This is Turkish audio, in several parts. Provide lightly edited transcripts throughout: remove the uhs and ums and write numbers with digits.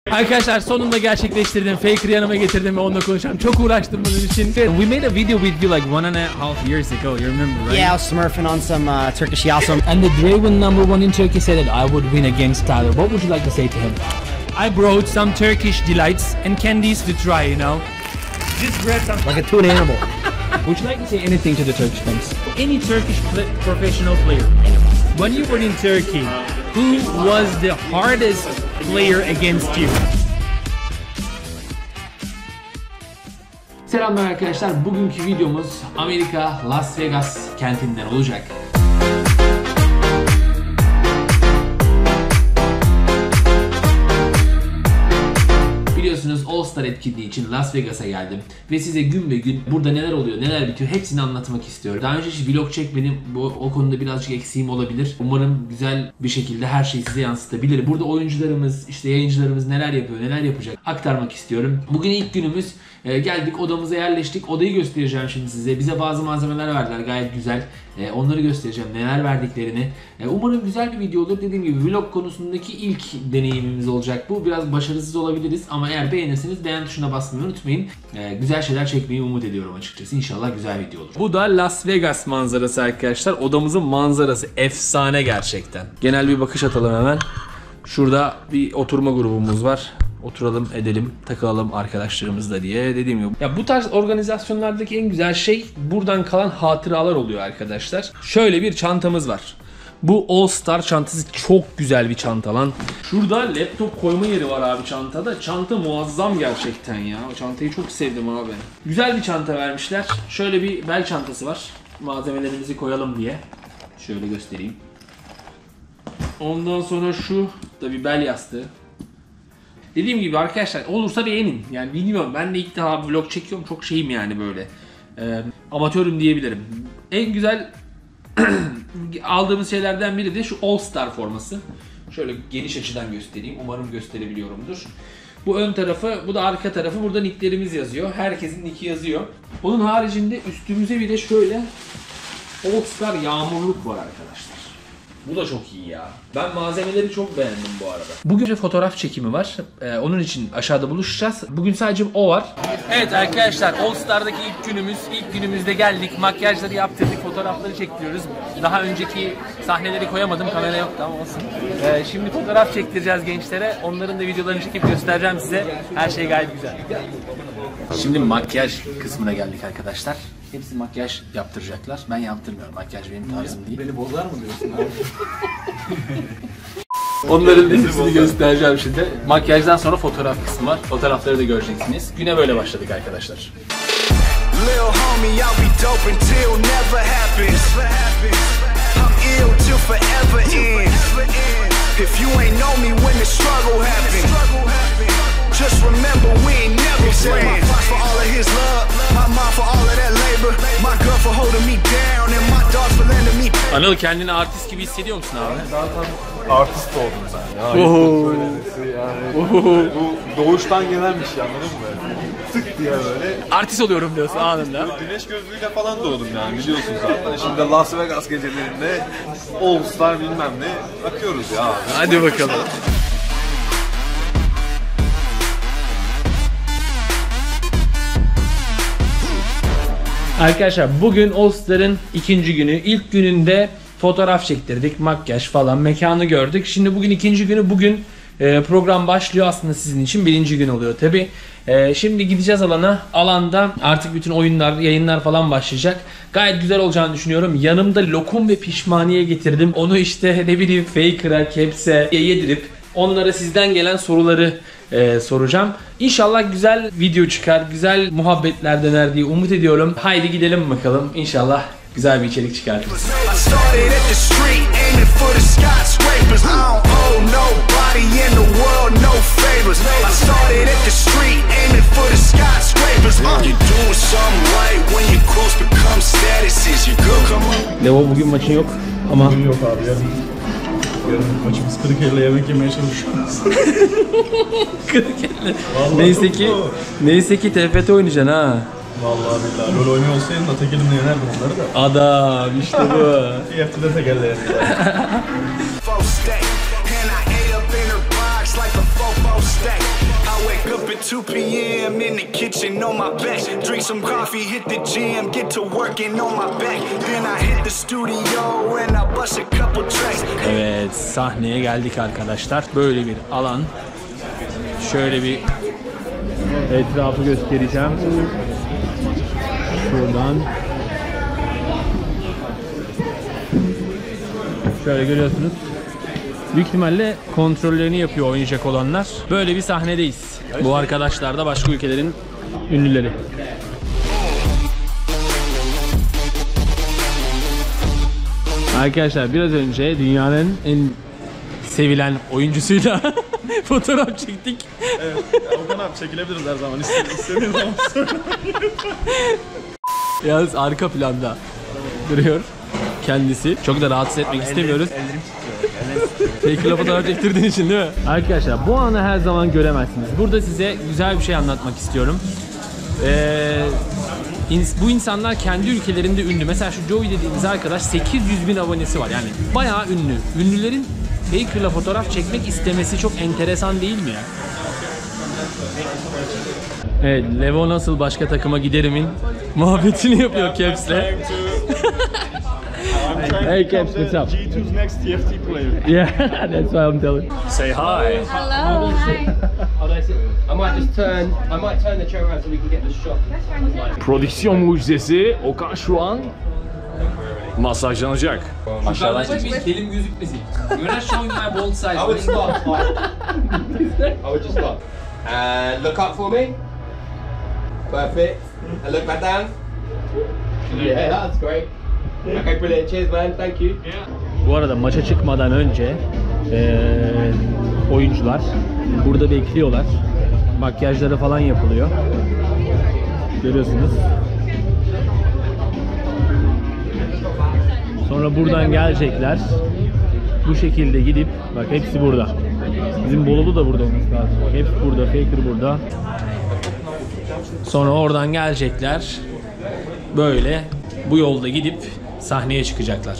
Arkadaşlar sonunda gerçekleştirdim. Faker'ı yanıma getirdim ve onunla konuşacağım. Çok uğraştım bunun için. We made a video with you like 1.5 years ago. You remember, right? Yeah, I was smurfing on some Turkish yasum. And the Draven #1 in Turkey said that I would win against Tyler. What would you like to say to him? I brought some Turkish delights and candies to try, you know. Just grab some. Like a toon animal. Would you like to say anything to the Turkish fans? Any Turkish professional player. When you were in Turkey, who was the hardest player against you? Selamlar arkadaşlar. Bugünkü videomuz Amerika Las Vegas kentinden olacak. Biliyorsunuz All Star etkinliği için Las Vegas'a geldim ve size gün be gün burada neler oluyor, neler bitiyor hepsini anlatmak istiyorum. Daha önce hiç vlog çekmedim. O konuda birazcık eksiğim olabilir. Umarım güzel bir şekilde her şeyi size yansıtabilirim. Burada oyuncularımız, işte yayıncılarımız neler yapıyor, neler yapacak aktarmak istiyorum. Bugün ilk günümüz. Geldik, odamıza yerleştik. Odayı göstereceğim şimdi size. Bize bazı malzemeler verdiler gayet güzel. Onları göstereceğim, neler verdiklerini. Umarım güzel bir video olur. Dediğim gibi vlog konusundaki ilk deneyimimiz olacak bu. Biraz başarısız olabiliriz ama eğer beğenirseniz beğen tuşuna basmayı unutmayın. Güzel şeyler çekmeyi umut ediyorum açıkçası. İnşallah güzel video olur. Bu da Las Vegas manzarası arkadaşlar. Odamızın manzarası efsane gerçekten. Genel bir bakış atalım hemen. Şurada bir oturma grubumuz var. Oturalım, edelim, takılalım arkadaşlarımızla diye dediğim gibi. Ya bu tarz organizasyonlardaki en güzel şey buradan kalan hatıralar oluyor arkadaşlar. Şöyle bir çantamız var. Bu All Star çantası çok güzel bir çanta lan. Şurada laptop koyma yeri var abi çantada. Çanta muazzam gerçekten ya. O çantayı çok sevdim abi. Güzel bir çanta vermişler. Şöyle bir bel çantası var. Malzemelerimizi koyalım diye. Şöyle göstereyim. Ondan sonra şu da bir bel yastığı. Dediğim gibi arkadaşlar olursa beğenin. Yani bilmiyorum, ben de ilk defa vlog çekiyorum, çok şeyim yani böyle. Amatörüm diyebilirim. En güzel aldığımız şeylerden biri de şu All Star forması. Şöyle geniş açıdan göstereyim. Umarım gösterebiliyorumdur. Bu ön tarafı, bu da arka tarafı. Burada nicklerimiz yazıyor. Herkesin nicki yazıyor. Onun haricinde üstümüze bir de şöyle All Star yağmurluk var arkadaşlar. Bu da çok iyi ya. Ben malzemeleri çok beğendim bu arada. Bugün fotoğraf çekimi var. Onun için aşağıda buluşacağız. Bugün sadece o var. Evet arkadaşlar, All Star'daki ilk günümüz. İlk günümüzde geldik. Makyajları yaptırdık. Fotoğrafları çektiriyoruz. Daha önceki sahneleri koyamadım. Kamera yoktu ama olsun. Şimdi fotoğraf çektireceğiz gençlere. Onların da videolarını çekip göstereceğim size. Her şey gayet güzel. Şimdi makyaj kısmına geldik arkadaşlar. Hepsi makyaj yaptıracaklar. Ben yaptırmıyorum. Makyaj benim tarzım değil. Beni bozar mı diyorsun abi? Onların hepsini göstereceğim şimdi. Makyajdan sonra fotoğraf kısmı var. Fotoğrafları da göreceksiniz. Güne böyle başladık arkadaşlar. Just remember we ain't never friends. My for all of his love, my mom for all of that labor, my girl for holding me down and my dog for lending me. Anıl, kendini artist gibi hissediyor musun abi? Zaten artist oldum sen ya. Böylesi yani. Bu doğuştan gelen bir şey, anladın mı? Tık diye böyle. Artist oluyorum diyorsun anında. Güneş gözlüğüyle falan doğdum yani, biliyorsun zaten. Şimdi Las Vegas gecelerinde All Star bilmem ne akıyoruz ya abi. Hadi bakalım. Arkadaşlar bugün All Star'ın ikinci günü. İlk gününde fotoğraf çektirdik, makyaj falan, mekanı gördük. Şimdi bugün ikinci günü. Bugün program başlıyor, aslında sizin için birinci gün oluyor tabi. Şimdi gideceğiz alana. Alanda artık bütün oyunlar, yayınlar falan başlayacak. Gayet güzel olacağını düşünüyorum. Yanımda lokum ve pişmaniye getirdim. Onu işte ne bileyim Faker'a, Caps'e yedirip onlara sizden gelen soruları soracağım. İnşallah güzel video çıkar, güzel muhabbetler döner diye umut ediyorum. Haydi gidelim bakalım. İnşallah güzel bir içerik çıkartırız. Levo, bugün maçın yok ama... Bugün yok abi, yarın maçımız Kırıkkale'yle yemek yemeye çalışıyoruz. Kırıkkale. Neyse ki TFT oynayacaksın ha. Vallahi billahi rol oynuyor olsaydın tek elimle yenerdim onları da. Adam işte bu. İyi yaptı da tek elle yenerdim. stack. I wake up at 2 p.m. in the kitchen on my back. Drink some coffee, hit the gym, get to working on my back. Then I hit the studio and I bust a couple tracks. Evet, sahneye geldik arkadaşlar. Böyle bir alan. Şöyle bir etrafı göstereceğim. Şuradan. Şöyle görüyorsunuz. Büyük ihtimalle kontrollerini yapıyor oynayacak olanlar. Böyle bir sahnedeyiz. Bu arkadaşlar da başka ülkelerin ünlüleri. Arkadaşlar biraz önce dünyanın en sevilen oyuncusuyla fotoğraf çektik. Evet, Okan abi çekilebiliriz her zaman. İstediğin zaman söyle. Yalnız arka planda duruyor kendisi. Çok da rahatsız etmek istemiyoruz. Faker'la fotoğraf çektirdiğin için değil mi? Arkadaşlar bu anı her zaman göremezsiniz. Burada size güzel bir şey anlatmak istiyorum. Bu insanlar kendi ülkelerinde ünlü. Mesela şu Joey dediğimiz arkadaş 800.000 abonesi var. Yani bayağı ünlü. Ünlülerin Faker'la fotoğraf çekmek istemesi çok enteresan değil mi ya? Evet, Levo nasıl başka takıma giderimin muhabbetini yapıyor Caps'le. Hey Caps, what's up? G2's next TFT player. Yeah, that's why I'm telling. Say hi. Hello, hi. I might turn the chair around so we can get the shot. Prodüksiyon mucizesi Okan şu an masajlanacak. Aşağıdan bir telim gözükmesin. You're not showing my bold side. I would start. I would just start. And look up for me. Perfect. And look back down. Yeah, that's great. Okay, brilliant. Cheers, man. Thank you. Bu arada maça çıkmadan önce oyuncular burada bekliyorlar. Makyajları falan yapılıyor. Görüyorsunuz. Sonra buradan gelecekler. Bu şekilde gidip bak hepsi burada. Bizim Bolulu da burada olması lazım. Bak hepsi burada. Faker burada. Sonra oradan gelecekler. Böyle bu yolda gidip sahneye çıkacaklar.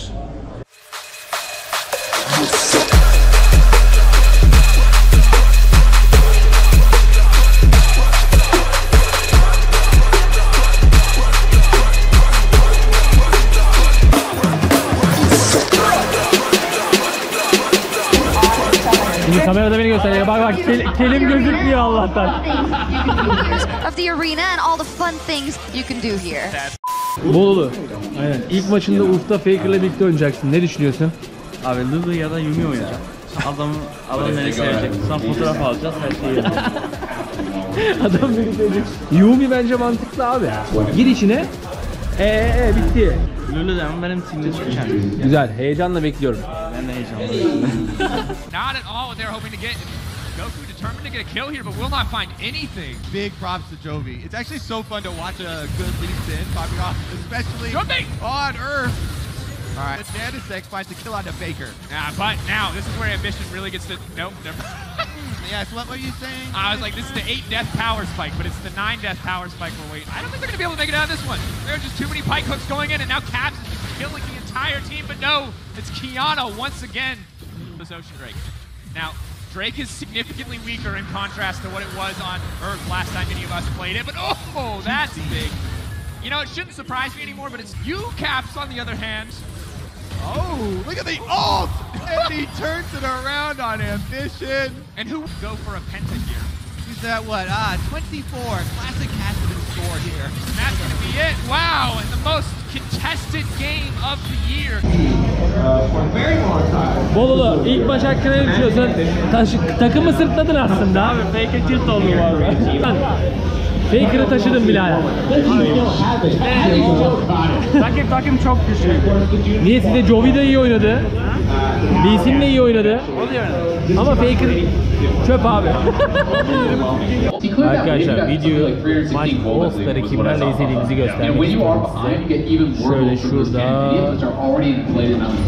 Şimdi kamerada beni gösteriyor. Bak kelim gözükmüyor Allah'tan. Of the arena and all the fun things you can do here. Bolulu. Aynen. İlk maçında Uf'ta Faker'la birlikte oynayacaksın. Ne düşünüyorsun? Abi Lulu ya da Yumi oynayacak. Adam beni sevecek. Sonra fotoğraf alacağız, her şeyi yapacağız. Adam beni sevecek. Yumi bence mantıklı abi. Gir içine. Bitti. Lulu da ama benim timde çıkacağım. Güzel. Heyecanla bekliyorum. Ben de heyecanlıyım. Not at all what they're hoping to get. Goku determined to get a kill here, but will not find anything. Big props to Jovi. It's actually so fun to watch a good Lee Sin popping off, especially on Earth. All right, Nanisek finds the kill on the Faker. But now, this is where ambition really gets to... Nope, never. Yeah, so what were you saying? I was like, this is the 8 death power spike, but it's the 9 death power spike we're waiting. I don't think they're going to be able to make it out of this one. There are just too many pike hooks going in, and now Caps is just killing the entire team. But no, it's Kiana once again. This Ocean Drake. Now, Drake is significantly weaker in contrast to what it was on Earth last time any of us played it. But oh, that's big. You know, it shouldn't surprise me anymore, but it's you, Caps, on the other hand. Oh, look at the ult! And he turns it around on Ambition. And who would go for a penta here? He's at what? 24. Classic Cassidy score here. And that's going to be it. Wow, and the most contested game of the year. Bolulu ilk maç hakkında ne düşünüyorsun? Takımı sırtladın aslında. Abi Faker tilt oldu bu arada. Faker'ı taşıdın bile. Takım çok güçlü. Niye size Jovi de iyi oynadı? Lee Sin de iyi oynadı. Ama Faker çöp abi. Arkadaşlar videoyu maç All-Star'ı kimlerle izlediğimizi göstermek istiyorum size. Şöyle şurada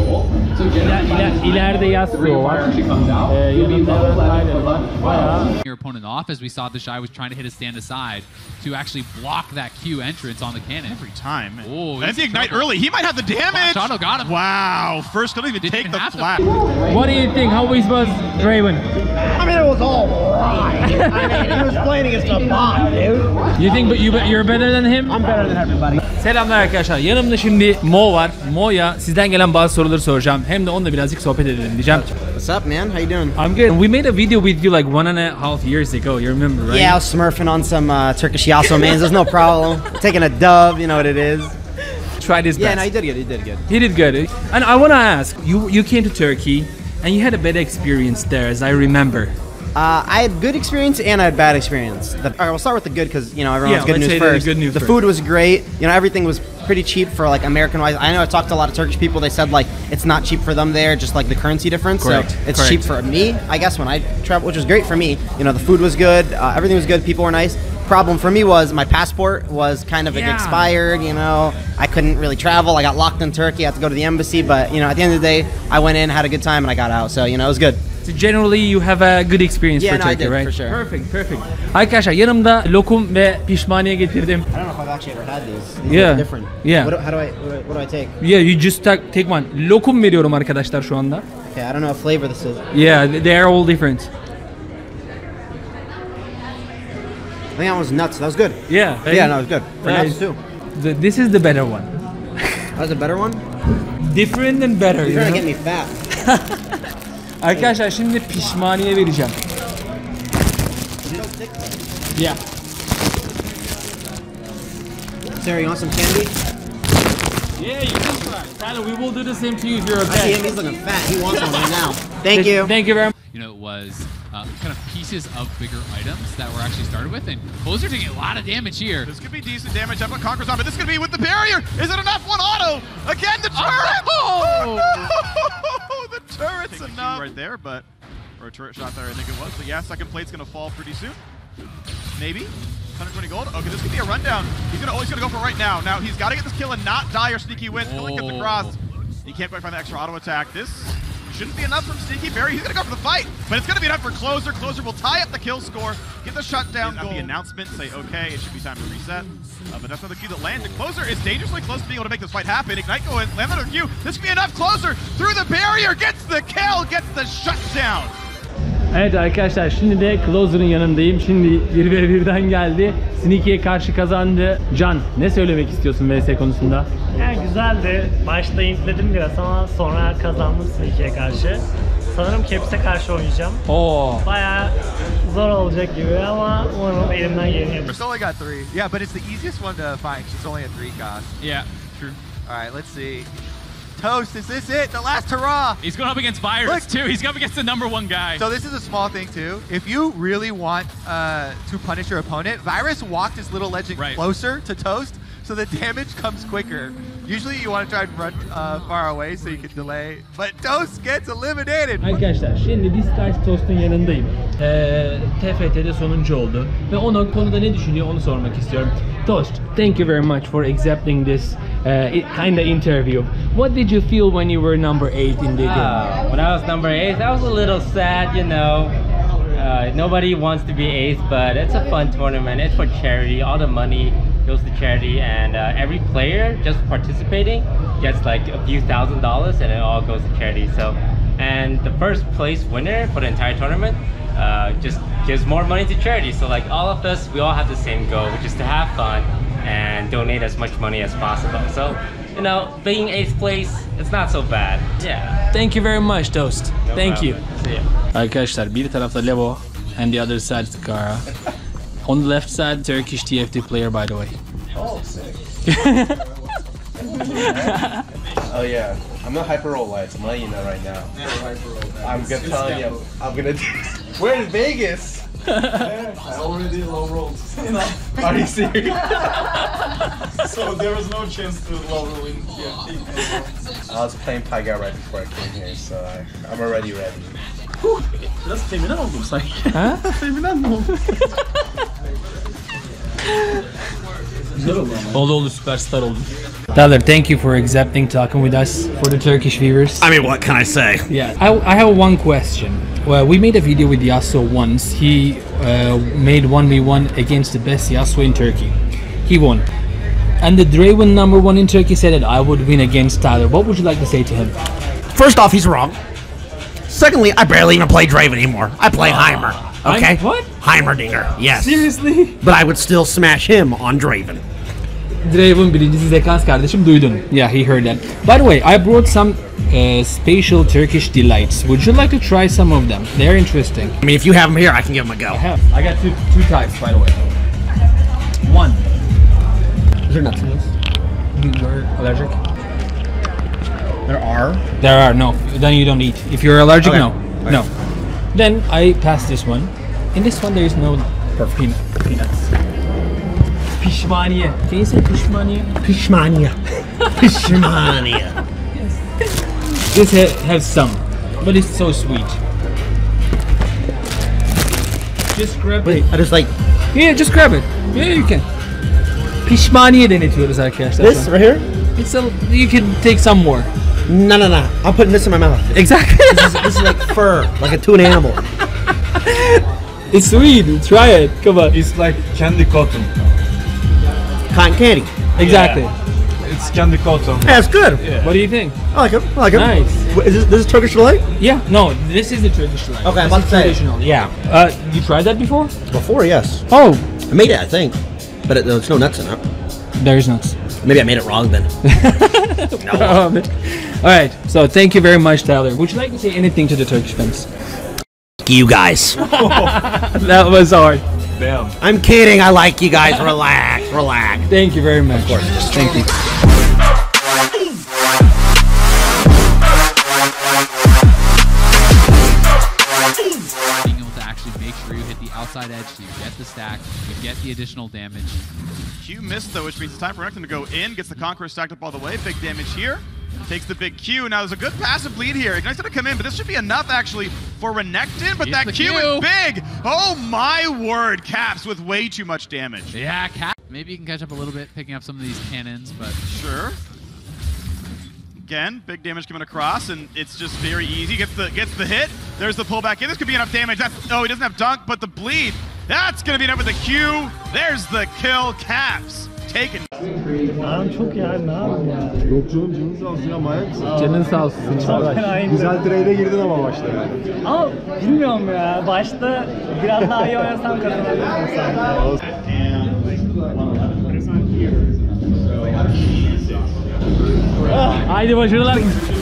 ileride Yasuo var. Yanında bayağı opponent off, as we saw the Shy was trying to hit a stand aside to actually block that Q entrance on the cannon. Every time. Oh, and the ignite early. He might have the damage. Shadow got him. Wow. First, couldn't even take the flat. What do you think? How was Draven? I mean, it was all right. I mean, he was playing against a bot, dude. You think you're better than him? I'm better than everybody. Selamlar arkadaşlar. Yanımda şimdi Mo var. Mo'ya sizden gelen bazı soruları soracağım. Hem de onunla birazcık sohbet edelim diyeceğim. What's up, man? How you doing? I'm good. We made a video with you like 1.5 years ago. You remember, right? Yeah, I was smurfing on some Turkish Yasuo mains. There's no problem. Taking a dub, you know what it is. Tried his best. Yeah, no, he did good. He did good. He did good. And I want to ask, you came to Turkey and you had a better experience there, as I remember. I had good experience and I had bad experience. Alright, we'll start with the good because, you know, everyone's good news first. The food was great. You know, everything was pretty cheap for like American-wise. I know I talked to a lot of Turkish people. They said like it's not cheap for them there, just like the currency difference. Correct. So it's cheap for me, I guess, when I travel, which was great for me. You know, the food was good. Everything was good. People were nice. Problem for me was my passport was kind of expired. You know, I couldn't really travel. I got locked in Turkey. I had to go to the embassy. But you know, at the end of the day, I went in, had a good time, and I got out. So you know, it was good. So generally, you have a good experience for Turkey, I did, right? For sure. Perfect. Arkadaşlar yanımda lokum ve pişmaniye getirdim. I don't know if I've actually ever had these. These Yeah. are different. Yeah. What do I take? Yeah, you just take one. Lokum veriyorum arkadaşlar şu anda. Okay, I don't know what flavor this is. Yeah, they are all different. I think that was nuts. That was good. Yeah. Yeah, no, it was good. For nuts too. This is the better one. That's a better one? Different and better. You're trying to get me fat. Arkadaşlar şimdi pişmaniye vereceğim. Yeah. Sarah, you want some candy? Yeah, you can try. Tyler, we will do the same to you if you're okay. I see him, he's looking fat. He wants one right now. Thank you. Thank you very much. You know, it was kind of pieces of bigger items that were actually started with, and Closer taking a lot of damage here. This could be decent damage. I've got Conquer's on, but this could be with the barrier. Is it enough? One auto. Again, the turret. Oh, no! The turret's enough. Right there, but or a turret shot there, I think it was. But yeah, second plate's gonna fall pretty soon. Maybe 120 gold. Okay, this could be a rundown. He's gonna go for right now. Now he's got to get this kill and not die or Sneaky win. Still get the cross. He can't quite find the extra auto attack. This shouldn't be enough from Sneaky Barry. He's gonna go for the fight, but it's gonna be enough for Closer. Closer will tie up the kill score, get the shutdown goal. The announcement, say, okay, it should be time to reset. But that's not the Q that landed. Closer is dangerously close to being able to make this fight happen. Ignite go in, land on the Q. This could be enough. Closer through the barrier, gets the kill, gets the shutdown. Evet arkadaşlar, şimdi de Closer'ın yanındayım. Şimdi 1v1'den geldi. Sneaky'ye karşı kazandı. Can, ne söylemek istiyorsun VS konusunda? Yani güzeldi. Başta intledim biraz ama sonra kazandım Sneaky'ye karşı. Sanırım Caps'e karşı oynayacağım. Oo. Bayağı zor olacak gibi ama umarım elimden geleni yapacağım. It's only got 3. Yeah, but it's the easiest one to find. It's only a 3 cost. Yeah, true. Alright, let's see. Toast, is this it? The last hurrah! He's going up against Virus too. He's going up against the #1 guy. So this is a small thing too. If you really want to punish your opponent, Virus walked his little legend closer to Toast, so the damage comes quicker. Usually you want to try and run far away so you can delay, but Toast gets eliminated. Arkadaşlar şimdi Disguise Toast'un yanındayım. TFT'de sonuncu oldu ve onun konuda ne düşünüyor onu sormak istiyorum. Toast, thank you very much for accepting this kind of interview. What did you feel when you were number 8 in the game? When I was number 8, I was a little sad, you know. Nobody wants to be 8th, but it's a fun tournament. It's for charity. All the money goes to charity, and every player just participating gets like a few $1,000s, and it all goes to charity. So, and the first place winner for the entire tournament just gives more money to charity. So like all of us, we all have the same goal, which is to have fun and donate as much money as possible. So, you know, being 8th place, it's not so bad. Yeah. Thank you very much, Toast. No Thank problem. you. See ya. Arkadaşlar bir tarafta Levo and the other side Skara. On the left side, Turkish TFT player, by the way. Oh, sick. Oh yeah, I'm not hyper roll lights. I'm letting you know right now. I'm gonna tell you. I'm gonna. We're in Vegas. I already did low rolls. Are you serious? So there was no chance to low roll in TFT. I was playing Pyga right before I came here, so I'm already ready. Biraz feminen oldum sanki. Ha? Feminen mi oldum? Güzel oldu ama. Oldu süperstar oldun. Tyler, thank you for accepting talking with us for the Turkish viewers. I mean, what can I say? Yeah, I have one question. Well, we made a video with Yasuo once. He made 1v1 against the best Yasuo in Turkey. He won. And the Draven #1 in Turkey said that I would win against Tyler. What would you like to say to him? First off, he's wrong. Secondly, I barely even play Draven anymore. I play Heimer. Okay? What? Heimerdinger. Yes. Seriously? But I would still smash him on Draven. Draven birincisi Zekans kardeşim, duydun. Yeah, he heard that. By the way, I brought some special Turkish delights. Would you like to try some of them? They're interesting. I mean, if you have them here, I can give them a go. I got two types, by the way. One. Is there nuts in this? You're allergic? There are? There are, no. Then you don't eat. If you're allergic, Okay. no. Okay. No. Then I pass this one. In this one, there is no peanuts. Pişmaniye. Can you say pişmaniye? Pişmaniye. Pişmaniye. This has some, but it's so sweet. Just grab it. I just like... Yeah, just grab it. Yeah, you can. Pişmaniye denetiyoruz arkadaşlar. This right here? It's a, you can take some more. No. I'm putting this in my mouth. Exactly. This is like fur, like to an animal. It's sweet. Try it. Come on. It's like candy cotton. Cotton candy. Exactly. Yeah. It's candy cotton. Yeah, it's good. Yeah. What do you think? I like it. I like it. Nice. Wait, is this Turkish delight? Yeah. No, this is the traditional. Okay, I'm This about is to say. traditional. Yeah. You tried that before? Before, yes. Oh. I made it, I think. But there's no nuts in it. There's nuts. Maybe I made it wrong then. All right. So thank you very much, Tyler. Would you like to say anything to the Turkish fans? You guys. That was hard. Damn. I'm kidding. I like you guys. Relax. Relax. Thank you very much. Of course. Thank you. Being able to actually make sure you hit the outside edge so you get the stack, you get the additional damage. Q missed though, which means it's time for Renekton to go in, gets the Conqueror stacked up all the way, big damage here. Takes the big Q. Now there's a good passive lead here. Ignite's gonna come in, but this should be enough actually for Renekton, but that Q is big! Oh my word, Caps with way too much damage. Yeah, Cap. Maybe you can catch up a little bit, picking up some of these cannons, but... Sure. Again, big damage coming across, and it's just very easy. Gets the hit. There's the pullback in. This could be enough damage. Oh, he doesn't have dunk, but the bleed. That's gonna be enough with the Q. There's the kill. Caps taken. Abi çok iyi abi, ne yapayım ya? Yok canım, canın sağ olsun ya, manyak mısın? Canın sağ olsun. Güzel trade'e girdin ama başta yani. Ama bilmiyorum ya, başta biraz daha iyi oynasam kazanabilirdim sanki. Haydi başarılar.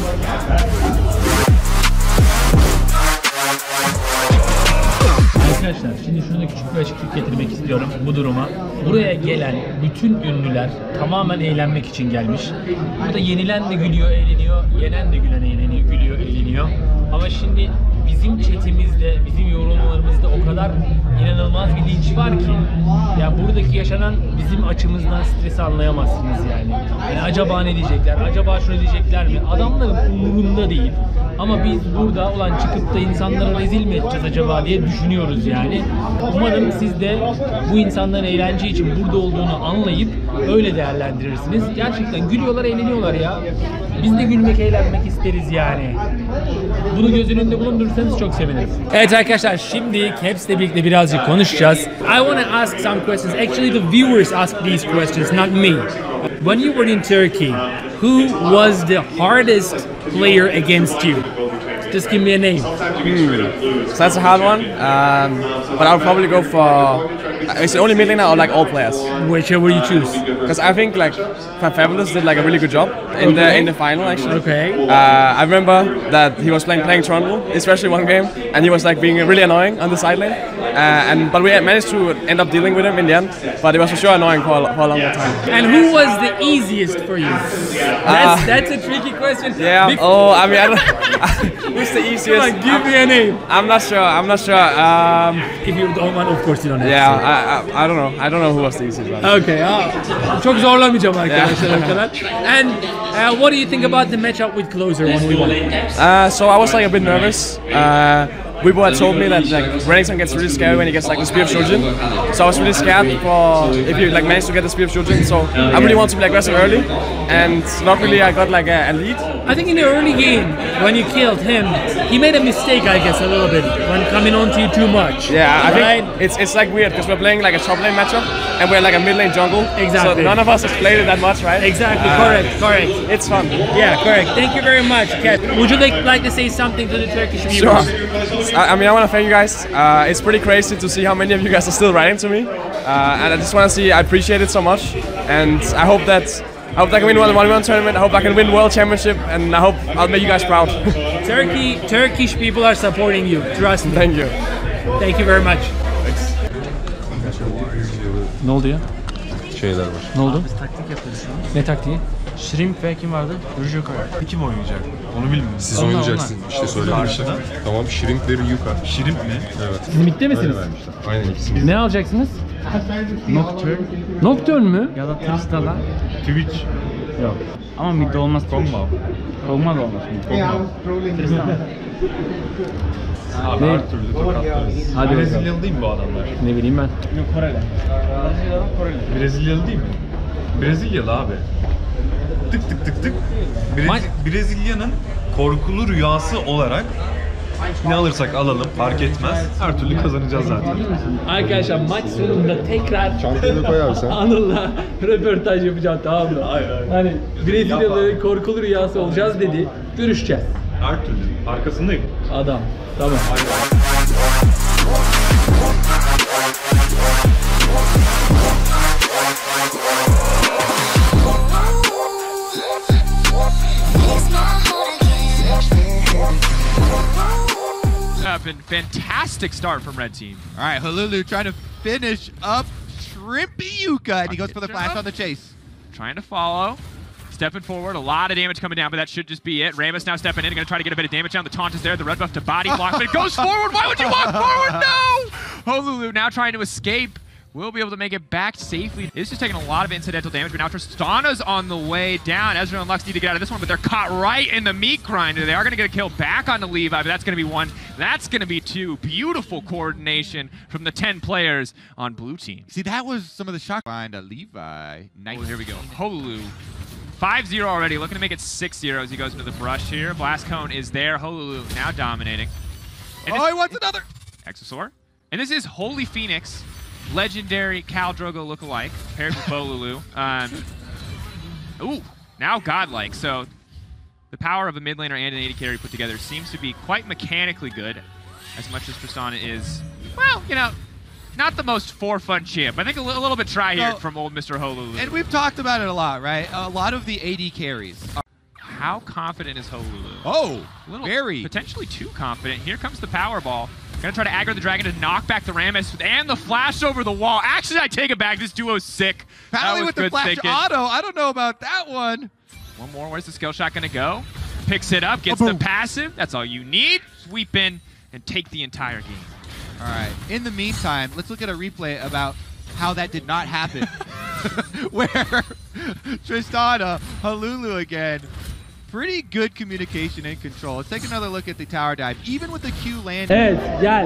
Arkadaşlar şimdi şurada küçük bir açıklık getirmek istiyorum bu duruma. Buraya gelen bütün ünlüler tamamen eğlenmek için gelmiş. Burada yenilen de gülüyor, eğleniyor, yenen de eğleniyor, gülüyor, eğleniyor. Ama şimdi bizim chatimizde, bizim yorumlarımızda o kadar inanılmaz bir linç var ki ya buradaki yaşanan bizim açımızdan stresi anlayamazsınız yani. Yani acaba ne diyecekler, acaba şunu diyecekler mi? Adamların umurunda değil. Ama biz burada olan çıkıp da insanlara rezil mi edeceğiz acaba diye düşünüyoruz yani. Umarım siz de bu insanların eğlence için burada olduğunu anlayıp öyle değerlendirirsiniz. Gerçekten gülüyorlar, eğleniyorlar ya. Biz de gülmek, eğlenmek isteriz yani. Bunu göz önünde bulundurursanız çok seviniriz. Evet arkadaşlar, şimdi Caps'le birlikte birazcık konuşacağız. I want to ask some questions. Actually the viewers ask these questions, not me. When you were in Turkey, who was the hardest player against you? Just give me a name. So that's a hard one, but I'll probably go for... Is it only mid laner or like all players? Whichever you choose. Because I think like Fabulous did like a really good job in the final actually. Okay. I remember that he was playing Trundle, especially one game, and he was like being really annoying on the side lane. But we managed to end up dealing with him in the end. But it was for sure annoying for a long time. And who was the easiest for you? That's a tricky question. Yeah. Oh, I mean, I don't. Who's the easiest? Come on, give me a name. I'm not sure. If you don't want, of course you don't have yeah, to. I don't know. I don't know who was the easiest one. Okay. Çok zorlamayacağım arkadaşlar o kadar. And what do you think about the matchup with Closer when we won? So I was like a bit nervous. Weibo had told me that like Renekton gets really scary when he gets like the Spear of Shojin. So I was really scared for if you like manage to get the Spear of Shojin. So I really want to be aggressive early, and luckily I got like a lead. I think in the early game when you killed him, he made a mistake, I guess, a little bit when coming on to you too much. Yeah, I think it's like weird because we're playing like a top lane matchup and we're like a mid lane jungle. Exactly. So none of us has played it that much, right? Exactly. Correct. It's fun. Yeah, correct. Thank you very much, Kat. Would you like to say something to the Turkish viewers? Sure. I mean, I want to thank you guys. It's pretty crazy to see how many of you guys are still writing to me, and I just want to see I appreciate it so much, and I hope that I can win one 1v1 tournament. I hope I can win World Championship, and I hope I'll make you guys proud. Turkish people are supporting you. Trust me. Thank you. Thank you very much. Ne oldu ya? Şeyler var. Ne oldu? Biz taktik yapıyoruz şu an. Ne taktiği? Shrimp ve kim vardı? Rujuka. Kim oynayacak? Onu bilmiyorum. Siz oynayacaksınız. İşte söylemiştim. Tamam, Shrimp'leri Yuka. Shrimp mi? Evet. Limit'te misiniz? Aynen ikisini. Ne alacaksınız? Nocturne. Nocturne mü? Ya da Tristana. Twitch. Yok. Ama midde olmaz. Kog'Maw. Kog'Maw da olmaz. Tristana. Abi her türlü tokatlarız. Hadi Brezilyalı değil mi bu adamlar? Ne bileyim ben. Yok, Koreli. Brezilyalı değil mi? Brezilyalı abi. Tık tık tık tık. Brezilya'nın korkulu rüyası olarak ne alırsak alalım fark etmez. Her türlü kazanacağız zaten. Arkadaşlar maç sonunda tekrar Çantayı koyarsan. Anıl'la röportaj yapacağım, tamam mı? Hani Brezilyalıların korkulu rüyası olacağız dedi. Görüşeceğiz. Her türlü. Arkasındayım. Adam. Tamam. Fantastic start from Red Team. All right, Hululu trying to finish up Shrimpy Yuka, and he goes for the flash on the chase. Trying to follow. Stepping forward, a lot of damage coming down, but that should just be it. Rammus now stepping in, going to try to get a bit of damage down. The taunt is there, the red buff to body block, but it goes forward. Why would you walk forward? No! Hululu now trying to escape. Will be able to make it back safely. It's just taking a lot of incidental damage, but now Tristana's on the way down. Ezreal and Lux need to get out of this one, but they're caught right in the meat grinder. They are going to get a kill back on the Levi, but that's going to be one. That's going to be two. Beautiful coordination from the 10 players on blue team. See, that was some of the shock behind Levi. Nice. Oh, here we go. Holulu. 5-0 already, looking to make it 6-0 as he goes into the brush here. Blast Cone is there. Holulu now dominating. And he wants another! Exosaur. And this is Holy Phoenix, legendary Khal Drogo lookalike, paired with Bolulu. Ooh, now godlike. So the power of a mid laner and an AD carry put together seems to be quite mechanically good, as much as Tristana is, well, you know, not the most for-fun champ. I think a little bit try here from old Mr. Holulu. And we've talked about it a lot, right? A lot of the AD carries. How confident is Holulu? Oh, very. Potentially too confident. Here comes the power ball. Gonna try to aggro the dragon to knock back the Rammus and the flash over the wall. Actually, I take it back. This duo's sick. Finally with the flash auto. I don't know about that one. One more. Where's the skill shot gonna go? Picks it up, gets the passive. That's all you need. Sweep in and take the entire game. All right. In the meantime, let's look at a replay about how that did not happen. Where Tristana, Hululu again. Pretty good communication and control. Let's take another look at the tower dive. Even with the Q landing. Evet,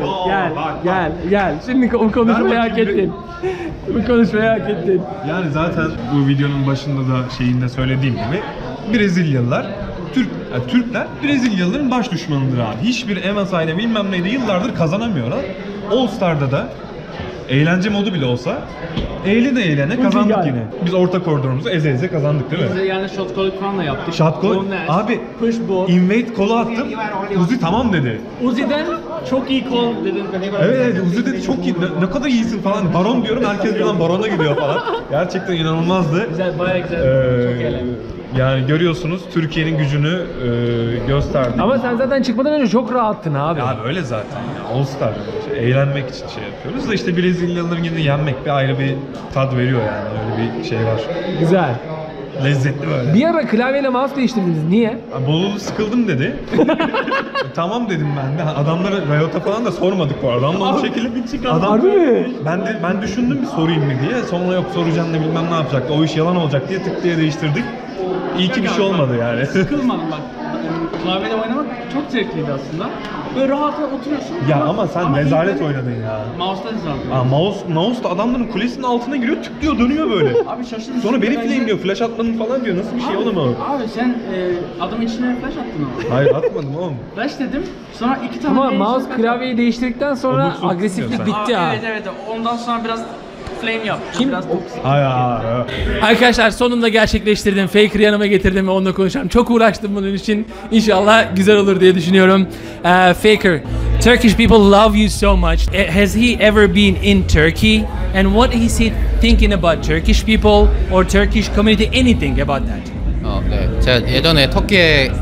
gel. Şimdi o konuşmayı hak ettin. Bu konuşmayı hak ettin. Yani zaten bu videonun başında da şeyinde söylediğim gibi Brezilyalılar, Türkler Brezilyalıların baş düşmanıdır abi. Hiçbir MSI'de bilmem neydi yıllardır kazanamıyorlar. All Star'da da eğlence modu bile olsa eğli de eğlene kazandık yine. Biz orta koridorumuzu eze kazandık değil mi? Biz de yani shot call falan da yaptık. Shot call? Abi invade call'u attım. Uzi tamam dedi. Uzi'den çok iyi call dedin. Evet Uzi dedi çok iyi. Ne kadar iyisin falan. Baron diyorum herkes birden Baron'a gidiyor falan. Gerçekten inanılmazdı. Güzel, bayağı güzel. Çok eğlendim. Yani görüyorsunuz Türkiye'nin gücünü gösterdik. Ama sen zaten çıkmadan önce çok rahattın abi. Abi öyle zaten. All Star. Eğlenmek için şey yapıyoruz da işte Brezilyalıların yine yenmek bir ayrı bir tad veriyor yani. Öyle bir şey var. Güzel. Lezzetli böyle. Bir ara klavyeyle mouse değiştirdiniz. Niye? Bolulu sıkıldım dedi. Tamam dedim ben de. Adamlara Riot'a falan da sormadık bu arada. Ama bu şekilde Harbi mi? Ben düşündüm bir sorayım mı diye. Sonra yok soracağım da bilmem ne yapacaktı. O iş yalan olacak diye tık diye değiştirdik. İyi ki bir şey olmadı yani. Sıkılmadım bak. Klavyede oynamak çok zevkliydi aslında. Böyle rahat oturuyorsun. Ya ama sen rezalet oynadın ya. Mouse'da rezalet. Mouse da adamların kulesinin altına giriyor, tıklıyor, dönüyor böyle. Abi şaşırdım. Sonra beni flame'liyor, flash atmadın falan diyor. Nasıl bir şey oğlum o? Abi sen adamın içine flash attın ama. Hayır atmadım oğlum. Flash dedim. Sonra iki tane Ama mouse klavyeyi değiştirdikten sonra agresiflik bitti ha. Evet. Ondan sonra biraz flame yaptım. Biraz toksik. Arkadaşlar sonunda gerçekleştirdim. Faker'ı yanıma getirdim ve onunla konuşacağım. Çok uğraştım bunun için. İnşallah güzel olur diye düşünüyorum. Faker, Turkish people love you so much. Has he ever been in Turkey? And what is he thinking about Turkish people or Turkish community? Anything about that? 네. 제가 예전에 터키에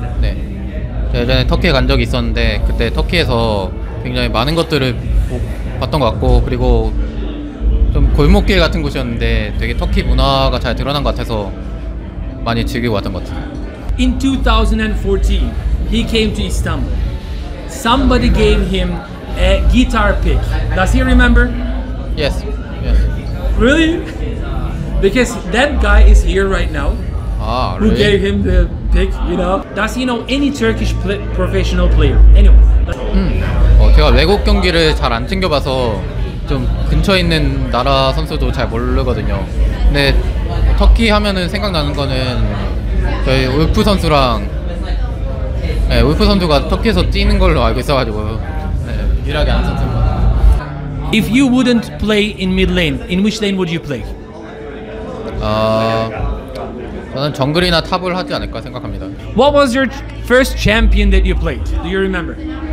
간 적이 있었는데 그때 터키에서 굉장히 많은 것들을 봤던 것 같고 그리고 좀 골목길 같은 곳이었는데 되게 터키 문화가 잘 드러난 것 같아서 많이 즐기고 왔던 것 같아요. In 2014, he came to Istanbul. Somebody gave him a guitar pick. Does he remember? Yes. Really? Because that guy is here right now. Ah, Who really? gave him the pick, you know? Does he know any Turkish professional player? Anyone? 제가 외국 경기를 잘 안 챙겨봐서 좀 근처에 있는 나라 선수도 잘 모르거든요. 근데 터키 하면은 생각나는 거는 저희 울프 선수랑 울프 선수가 터키에서 뛰는 걸로 알고 있어가지고 유일하게 아는 선수입니다. If you wouldn't play in mid lane, in which lane would you play? 저는 정글이나 탑을 하지 않을까 생각합니다. What was your first champion that you played? Do you remember?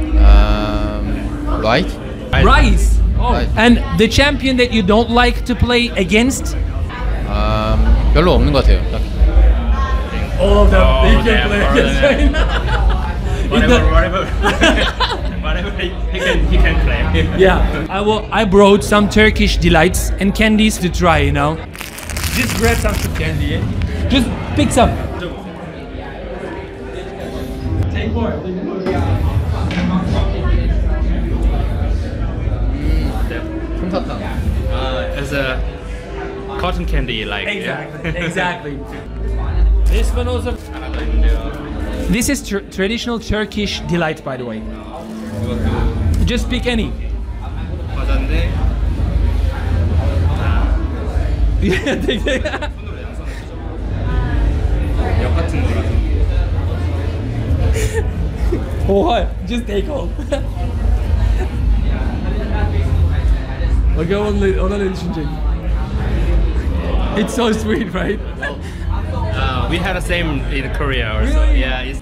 Right? Ryze. Oh. And the champion that you don't like to play against? 별로 없는 것 같아요. All of them. You can play against right now. Whatever he can claim. Yeah. I brought some Turkish delights and candies to try, you know. Just grab some candy. Just pick some. Take more. As a cotton candy, like. Exactly. This one also. This is traditional Turkish delight, by the way. Just pick any. Yeah, take that. What? Just take all. Bakalım ona ne düşünecek? It's so sweet, right? We had the same in Korea also. Really? Yeah, it's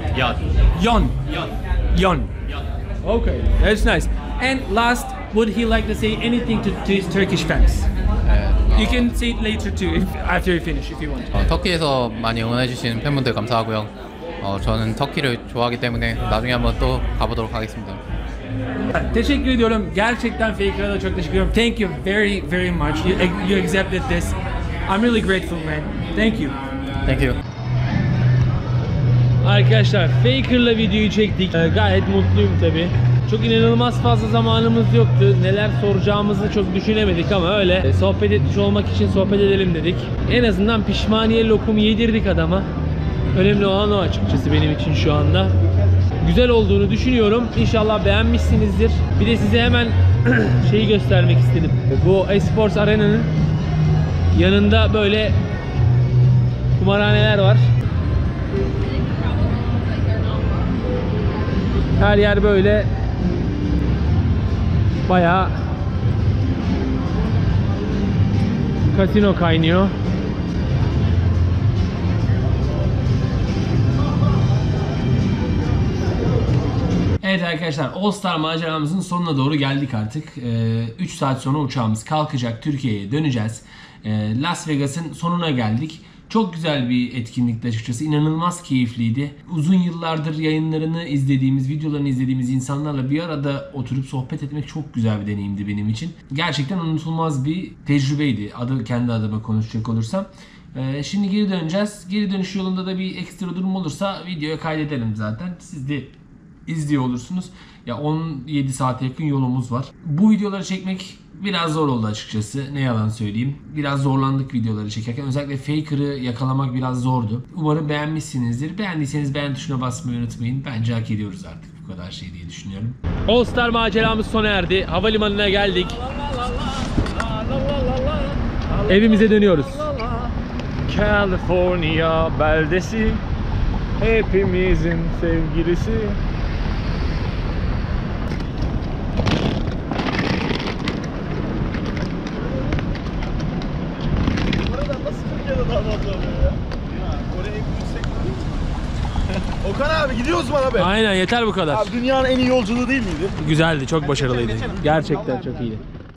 Yon. Okay, that's nice. And last, would he like to say anything to his Turkish fans? You can say it later too, after you finish, if you want. 터키에서 많이 응원해주신 팬분들 감사하고요. 저는 터키를 좋아하기 때문에 나중에 한번 또 가보도록 하겠습니다. Teşekkür ediyorum. Gerçekten Faker'a da çok teşekkür ediyorum. Thank you very, very much. You accepted this. I'm really grateful, man. Thank you. Thank you. Arkadaşlar Faker'la videoyu çektik. Gayet mutluyum tabi. Çok inanılmaz fazla zamanımız yoktu. Neler soracağımızı çok düşünemedik ama öyle sohbet etmiş olmak için sohbet edelim dedik. En azından pişmaniye lokumu yedirdik adama. Önemli olan o açıkçası benim için şu anda. Güzel olduğunu düşünüyorum. İnşallah beğenmişsinizdir. Bir de size hemen şeyi göstermek istedim. Bu Esports Arena'nın yanında böyle kumarhaneler var. Her yer böyle bayağı kasino kaynıyor. Evet arkadaşlar, All Star maceramızın sonuna doğru geldik artık. 3 saat sonra uçağımız kalkacak, Türkiye'ye döneceğiz. Las Vegas'ın sonuna geldik. Çok güzel bir etkinlikti açıkçası. İnanılmaz keyifliydi. Uzun yıllardır yayınlarını izlediğimiz, videolarını izlediğimiz insanlarla bir arada oturup sohbet etmek çok güzel bir deneyimdi benim için. Gerçekten unutulmaz bir tecrübeydi. Kendi adıma konuşacak olursam. Şimdi geri döneceğiz. Geri dönüş yolunda da bir ekstra durum olursa videoya kaydedelim zaten. Siz de izliyor olursunuz. Ya 17 saate yakın yolumuz var. Bu videoları çekmek biraz zor oldu açıkçası. Ne yalan söyleyeyim. Biraz zorlandık videoları çekerken. Özellikle Faker'ı yakalamak biraz zordu. Umarım beğenmişsinizdir. Beğendiyseniz beğen tuşuna basmayı unutmayın. Bence hak ediyoruz artık bu kadar şey diye düşünüyorum. All Star maceramız sona erdi. Havalimanına geldik. Evimize dönüyoruz. California beldesi, hepimizin sevgilisi. Okan abi gidiyoruz bana be. Aynen, yeter bu kadar. Abi dünyanın en iyi yolculuğu değil miydi? Güzeldi, çok başarılıydı. Gerçekten çok iyiydi.